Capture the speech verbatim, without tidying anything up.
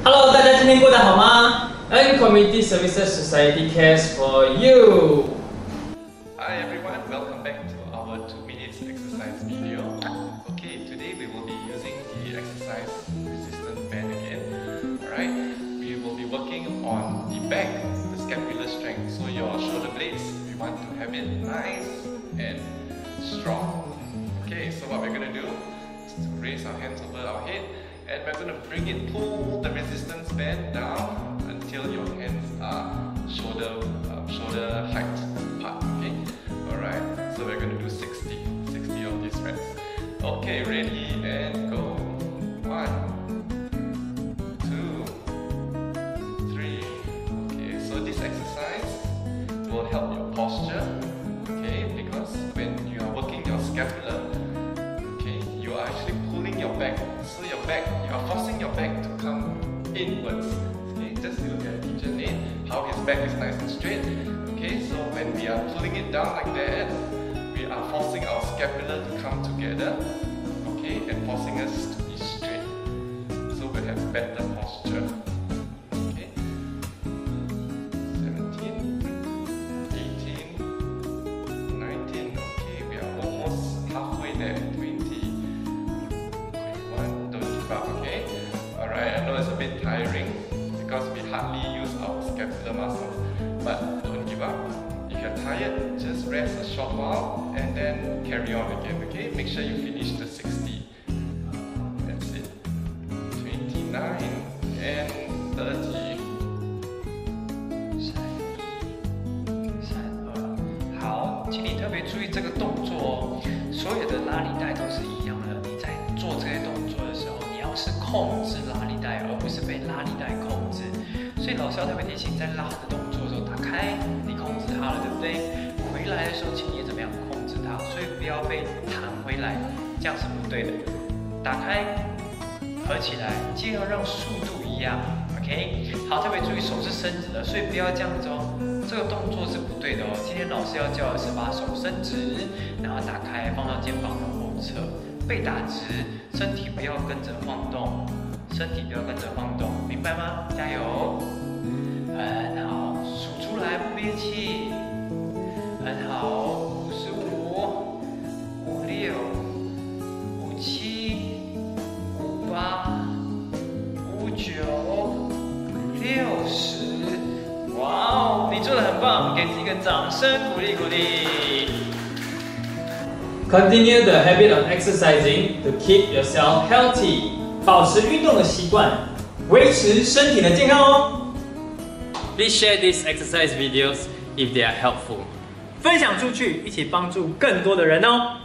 Hello， 大家今天过得好吗？ N Community Services Society cares for you. Hi everyone, welcome back to our two minutes exercise video. Okay, today we will be using the exercise resistance band again. Alright, we will be working on the back, the scapular strength. So your shoulder blades, we want to have it nice and strong. Okay, so what we're going to do is to raise our hands over our head and we're going to bring it, pull the resistance band down until your hands are shoulder, uh, shoulder height apart. Okay, alright, so we're going to do sixty, sixty of these reps. Okay, ready and go. One, two, three. Okay, so this exercise will help your posture. Okay, because when you are working your scapula, okay, you are actually pulling your back. So your back, you are forcing your back to come inwards. Okay, just look at Teacher Nate, how his back is nice and straight. Okay, so when we are pulling it down like that, we are forcing our scapula to come together. Okay, and forcing us to be straight. So we'll have better posture. Okay, seventeen, eighteen, nineteen. Okay, we are almost halfway there. twenty, twenty-one. Don't give up. Okay. All right. I know it's a bit tiring because we hardly use our scapular muscles, but don't give up. If you're tired, just rest a short while and then carry on again. Okay. Make sure you finish the sixty. That's it. twenty-nine and thirty. 好，请你特别注意这个动作哦。所有的拉力带都是一样的。你在做这些动作的时候，你要是控制拉力带，而不是被拉力带控制。所以老师要特别提醒，在拉的动作的时候，打开，你控制它了，对不对？回来的时候，请你也怎么样控制它？所以不要被弹回来，这样是不对的。打开，合起来，记得要让速度一样。OK， 好，特别注意手是伸直的，所以不要这样子哦。这个动作是不对的哦。今天老师要教的是把手伸直，然后打开，放到肩膀的后侧，背打直，身体不要跟着晃动，身体不要跟着晃动，明白吗？加油！很好，数出来不憋气，很好，五十五，五六，五七，五八，五九，六十。哇哦，你做得很棒，给自己一个掌声鼓励鼓励。 Continue the habit of exercising to keep yourself healthy. 保持运动的习惯，维持身体的健康哦。Please share these exercise videos if they are helpful. 分享出去，一起帮助更多的人哦。